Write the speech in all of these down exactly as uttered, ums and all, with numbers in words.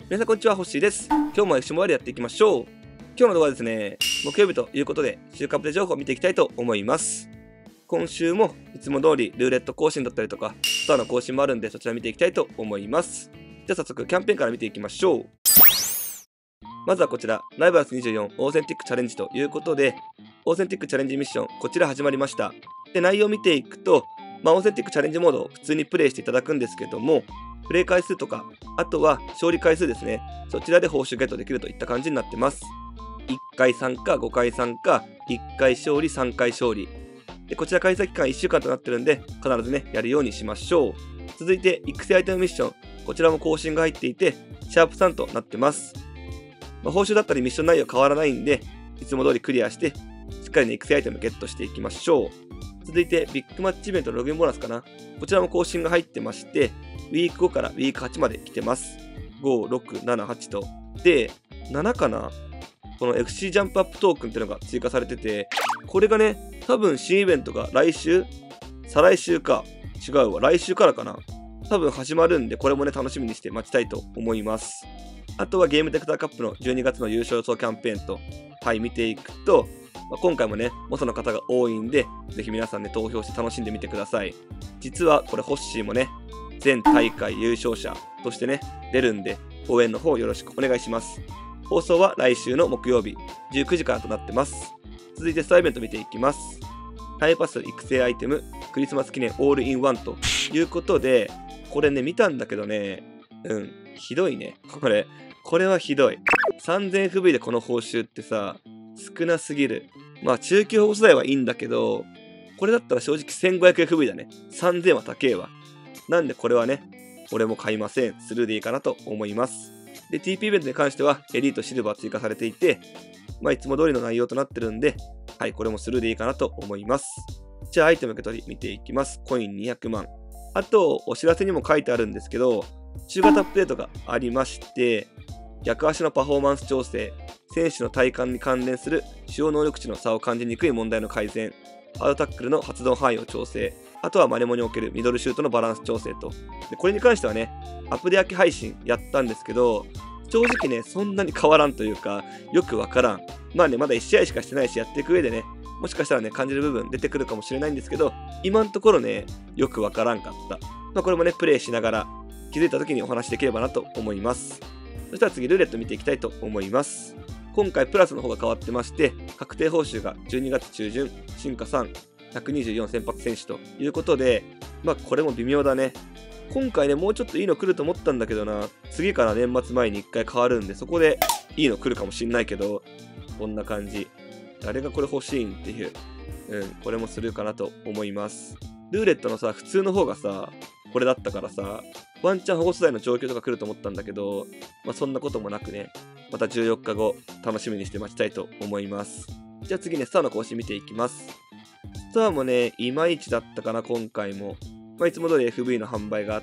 皆さんこんにちは、ホッシーです。今日もエクシモバイルやっていきましょう。今日の動画はですね、木曜日ということで、週間プレ情報を見ていきたいと思います。今週もいつも通りルーレット更新だったりとか、ストアの更新もあるんで、そちら見ていきたいと思います。じゃあ早速、キャンペーンから見ていきましょう。まずはこちら、ライバルスにじゅうよんオーセンティックチャレンジということで、オーセンティックチャレンジミッション、こちら始まりました。で、内容を見ていくと、まあ、オーセンティックチャレンジモードを普通にプレイしていただくんですけども、プレイ回数とか、あとは勝利回数ですね。そちらで報酬ゲットできるといった感じになってます。いっかい参加、ごかい参加、いっかい勝利、さんかい勝利。で、こちら開催期間いっしゅうかんとなってるんで、必ずね、やるようにしましょう。続いて、育成アイテムミッション。こちらも更新が入っていて、シャープさんとなってます。まあ、報酬だったりミッション内容変わらないんで、いつも通りクリアして、しっかりね、育成アイテムゲットしていきましょう。続いて、ビッグマッチイベントのログインボーナスかな。こちらも更新が入ってまして、ウィークごからウィークはちまで来てます。ご、ろく、なな、はちと。で、ななかなこの エフシー ジャンプアップトークンっていうのが追加されてて、これがね、多分新イベントが来週再来週か。違うわ。来週からかな。多分始まるんで、これもね、楽しみにして待ちたいと思います。あとはゲームテクターカップのじゅうにがつの優勝予想キャンペーンと、はい、見ていくと、まあ、今回もね、元の方が多いんで、ぜひ皆さんね、投票して楽しんでみてください。実はこれ、ホッシーもね、全大会優勝者としてね、出るんで、応援の方よろしくお願いします。放送は来週の木曜日、じゅうくじからとなってます。続いてスターイベント見ていきます。タイパス育成アイテム、クリスマス記念オールインワンということで、これね、見たんだけどね、うん、ひどいね。これ、これはひどい。さんぜんエフブイ でこの報酬ってさ、少なすぎる。まあ、中級保護世代はいいんだけど、これだったら正直 せんごひゃくエフブイ だね。さんぜんは高えわ。なんでこれはね、俺も買いません。スルーでいいかなと思います。で、ティーピー イベントに関しては、エリートシルバー追加されていて、まあ、いつも通りの内容となってるんで、はい、これもスルーでいいかなと思います。じゃあ、アイテム受け取り見ていきます。コインにひゃくまん。あと、お知らせにも書いてあるんですけど、中型アップデートがありまして、逆足のパフォーマンス調整、選手の体感に関連する主要能力値の差を感じにくい問題の改善、ハードタックルの発動範囲を調整、あとはマネモにおけるミドルシュートのバランス調整と。で、これに関してはね、アップデ明け配信やったんですけど、正直ね、そんなに変わらんというか、よくわからん。まあね、まだいち試合しかしてないし、やっていく上でね、もしかしたらね、感じる部分出てくるかもしれないんですけど、今のところね、よくわからんかった。まあこれもね、プレイしながら、気づいた時にお話しできればなと思います。そしたら次、ルーレット見ていきたいと思います。今回、プラスの方が変わってまして、確定報酬がじゅうにがつ中旬、進化さん、ひゃくにじゅうよん先発選手ということで、まあこれも微妙だね。今回ね、もうちょっといいの来ると思ったんだけどな、次から年末前にいっかい変わるんで、そこでいいの来るかもしんないけど、こんな感じ。誰がこれ欲しいんっていう、うん、これもするかなと思います。ルーレットのさ、普通の方がさ、これだったからさ、ワンチャン保護世代の状況とか来ると思ったんだけど、まあそんなこともなくね、またじゅうよっかご、楽しみにして待ちたいと思います。じゃあ次ね、スターの更新見ていきます。スターもね、いまいちだったかな、今回も。まあ、いつも通り エフブイ の販売があって、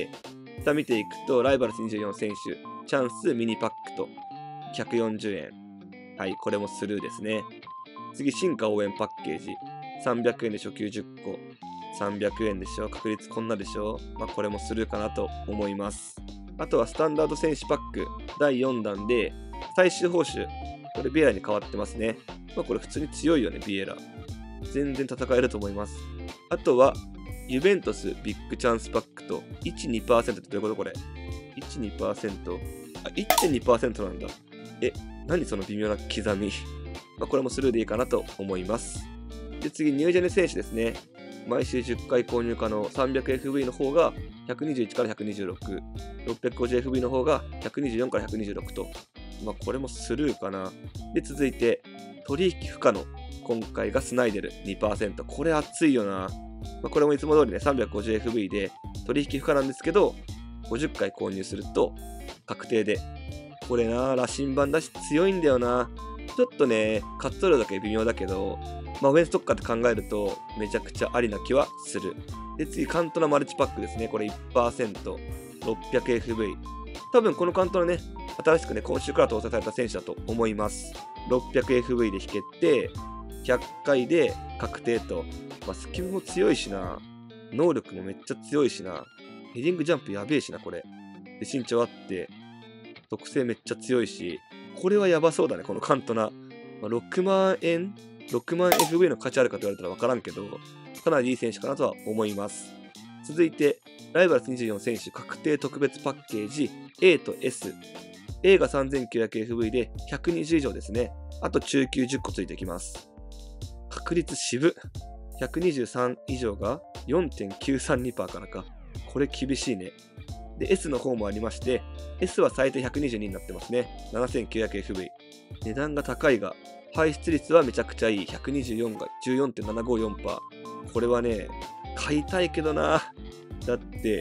スター見ていくと、ライバルスにじゅうよん選手、チャンスミニパックとひゃくよんじゅうえん。はい、これもスルーですね。次、進化応援パッケージ。さんびゃくえんで初級じゅっこ。さんびゃくえんでしょ。確率こんなでしょ。まあ、これもスルーかなと思います。あとはスタンダード選手パックだいよんだんで、最終報酬。これビエラに変わってますね。まあ、これ普通に強いよね、ビエラ。全然戦えると思います。あとは、ユベントスビッグチャンスパックと いち、にパーセント ってどういうことこれ ?いち、にパーセント? あ、いってんにパーセント なんだ。え、何その微妙な刻み。まあ、これもスルーでいいかなと思います。で、次、ニュージェネ選手ですね。毎週じゅっかい購入可能 さんびゃくエフブイ の方がひゃくにじゅういちからひゃくにじゅうろく、ろっぴゃくごじゅうエフブイ の方がひゃくにじゅうよんからひゃくにじゅうろくと。まあ、これもスルーかな。で、続いて、取引不可能。今回がスナイデル にパーセント。これ熱いよな。まあ、これもいつも通りね、さんびゃくごじゅうエフブイ で取引不可なんですけど、ごじゅっかい購入すると確定で。これな、羅針盤だし強いんだよな。ちょっとね、活動量だけ微妙だけど、まあ、ウェンストッカーって考えるとめちゃくちゃありな気はする。で、次、カントナマルチパックですね。これ いちパーセント、ろっぴゃくエフブイ。多分このカントナね、新しくね、今週から搭載された選手だと思います。ろっぴゃくエフブイ で引けて、ひゃっかいで確定と。まあ、スキルも強いしな。能力もめっちゃ強いしな。ヘディングジャンプやべえしな、これ。で、身長あって。 特性めっちゃ強いし、これはやばそうだね、このカントナ。まあ、ろくまんえん ?ろくまんエフブイ の価値あるかと言われたら分からんけど、かなりいい選手かなとは思います。続いて、ライバルズにじゅうよん選手確定特別パッケージ A と S。A が さんぜんきゅうひゃくエフブイ でひゃくにじゅう以上ですね。あと中級じゅっこついてきます。確率渋。ひゃくにじゅうさん以上が よんてんきゅうさんにパーセント からか。これ厳しいね。で、S の方もありまして、S は最低ひゃくにじゅうにになってますね。ななせんきゅうひゃくエフブイ。値段が高いが、排出率はめちゃくちゃいい。ひゃくにじゅうよんが じゅうよんてんななごよんパーセント。これはね、買いたいけどな。だって、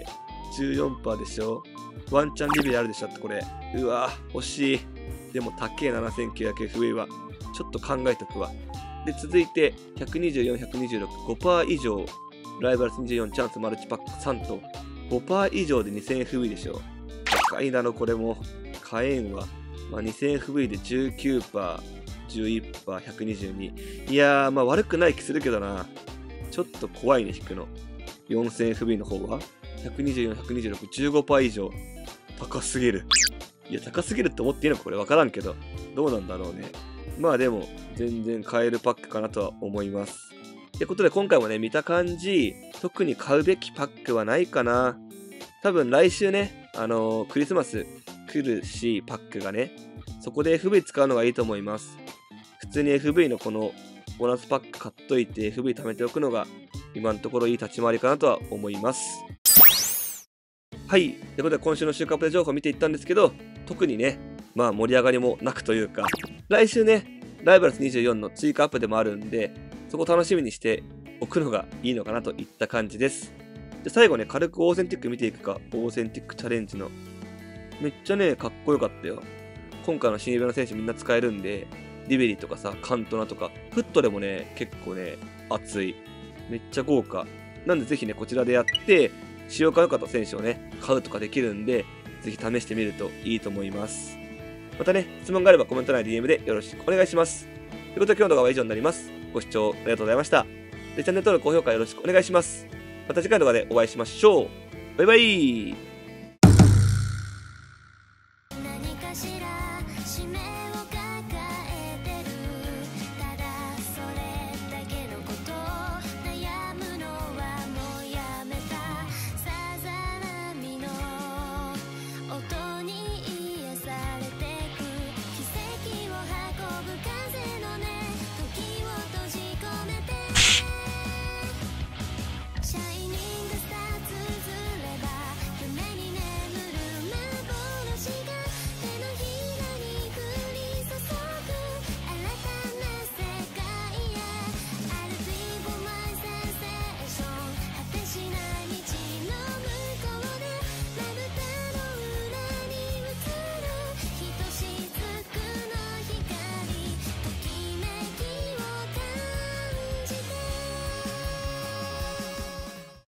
じゅうよんパーセント でしょ。ワンチャンレベルあるでしょってこれ。うわ惜しい。でも高え ななせんきゅうひゃくエフブイ は。ちょっと考えとくわ。で、続いて、ひゃくにじゅうよん、ひゃくにじゅうろく、ごパーセント 以上。ライバルズにじゅうよんチャンスマルチパックさんと、ごパーセント 以上で にせんエフブイ でしょ。高いだろ、これも。買えんわ。まあ、にせんエフブイ で じゅうきゅうパーセント、じゅういちパーセント、ひゃくにじゅうに。いやー、まあ悪くない気するけどな。ちょっと怖いね、引くの。よんせんエフブイ の方はひゃくにじゅうよん、ひゃくにじゅうろく、じゅうごパーセント 以上。高すぎる。いや、高すぎるって思っていいのかこれわからんけど。どうなんだろうね。まあでも、全然買えるパックかなとは思います。ってことで今回もね、見た感じ、特に買うべきパックはないかな。多分来週ね、あのー、クリスマス来るし、パックがね、そこで エフブイ 使うのがいいと思います。普通に エフブイ のこのボーナスパック買っといて エフブイ 貯めておくのが今のところいい立ち回りかなとは思います。はい。ということで今週の週間プレイ情報を見ていったんですけど、特にね、まあ盛り上がりもなくというか、来週ね、ライバルズにじゅうよんの追加アップでもあるんで、そこ楽しみにしておくのがいいのかなといった感じです。で、最後ね、軽くオーセンティック見ていくか、オーセンティックチャレンジの。めっちゃね、かっこよかったよ。今回の新指の選手みんな使えるんで、リベリとかさ、カントナとか、フットでもね、結構ね、熱い。めっちゃ豪華。なんでぜひね、こちらでやって、使用が良かった選手をね、買うとかできるんで、ぜひ試してみるといいと思います。またね、質問があればコメント欄 ディーエム でよろしくお願いします。ということで今日の動画は以上になります。ご視聴ありがとうございました。で、チャンネル登録、高評価よろしくお願いします。また次回の動画でお会いしましょう。バイバイ。